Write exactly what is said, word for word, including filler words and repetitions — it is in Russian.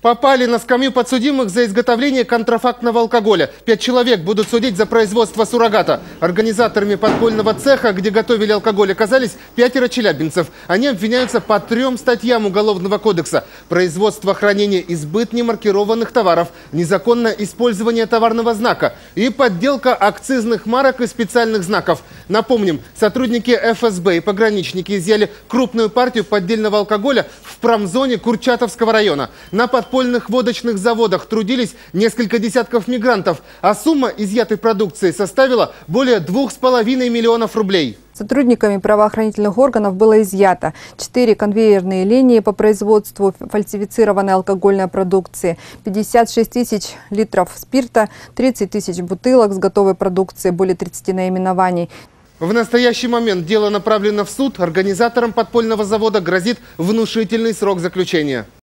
Попали на скамью подсудимых за изготовление контрафактного алкоголя. Пять человек будут судить за производство суррогата. Организаторами подпольного цеха, где готовили алкоголь, оказались пятеро челябинцев. Они обвиняются по трем статьям Уголовного кодекса. Производство, хранение и сбыт немаркированных товаров, незаконное использование товарного знака и подделка акцизных марок и специальных знаков. Напомним, сотрудники эф эс бэ и пограничники изъяли крупную партию поддельного алкоголя в промзоне Курчатовского района. На подпольных водочных заводах трудились несколько десятков мигрантов, а сумма изъятой продукции составила более двух с половиной миллионов рублей. Сотрудниками правоохранительных органов было изъято четыре конвейерные линии по производству фальсифицированной алкогольной продукции, пятьдесят шесть тысяч литров спирта, тридцать тысяч бутылок с готовой продукцией, более тридцати наименований. В настоящий момент дело направлено в суд. Организаторам подпольного завода грозит внушительный срок заключения.